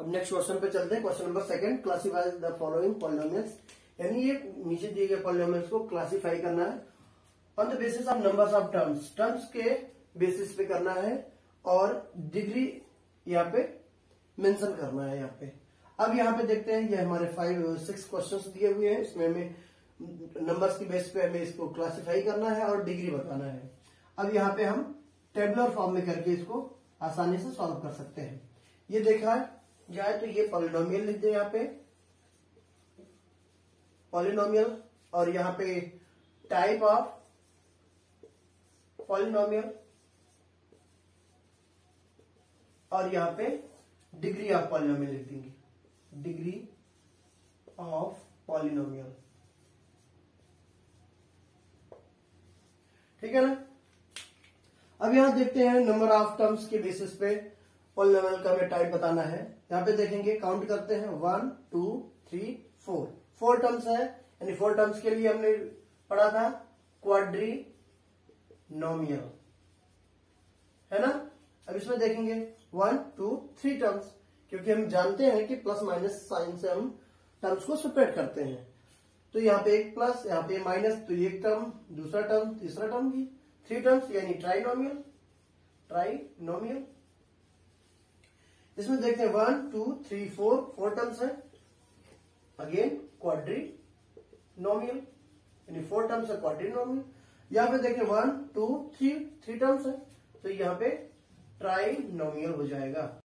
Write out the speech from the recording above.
अब next question पे चलते हैं। Question number second, classify the following polynomials, यानी ये नीचे दिए गए पॉलिनोमियल्स को क्लासीफाई करना है on the basis of numbers of terms, terms के बेसिस पे करना है और डिग्री यहाँ पे मेंशन करना है यहाँ पे। अब यहाँ पे देखते हैं, ये हमारे 6 क्वेश्चंस दिए हुए हैं, इसमें हमें नंबर्स की बेस पे हमें इसको क्लासीफाई करना है और डिग्री बताना है। अब यहाँ पे हम टेबुलर फॉर्म में करके इसको आसानी से सॉल्व कर सकते हैं। ये देखा जाए तो ये पॉलिनोमियल लिख दे यहाँ पे, पॉलिनोमियल, और यहाँ पे टाइप ऑफ पॉलिनोमियल, और यहाँ पे डिग्री ऑफ पॉलिनोमियल लिख देंगे, डिग्री ऑफ पॉलिनोमियल। ठीक है ना। अब यहां देखते हैं नंबर ऑफ टर्म्स के बेसिस पे पॉलिनोमियल का हमें टाइप बताना है। यहां पे देखेंगे, काउंट करते हैं 1 2 3 4, 4 टर्म्स है, यानी 4 टर्म्स के लिए हमने पढ़ा था क्वाड्रिनोमियल, है ना। अब इसमें देखेंगे 1 2 3 टर्म्स, क्योंकि हम जानते हैं कि प्लस माइनस साइन से हम टर्म्स को सेपरेट करते हैं। तो यहाँ पे एक प्लस, यहाँ पे माइनस, तो एक टर्म, दूसरा टर्म, तीसरा टर्म भी, 3 टर्म्स यानी ट्राइनोमियल, ट्राइनोमियल। इसमें देखते हैं 1 2 3 4, 4 टर्म्स है, अगेन क्वाड्रिनोमियल, यानी 4 टर्म्स है क्वाड्रिनोमियल। यहाँ पे देखिए 1 2 3 टर्म्स है, तो यहाँ पे ट्राइनोमियल हो जाएगा।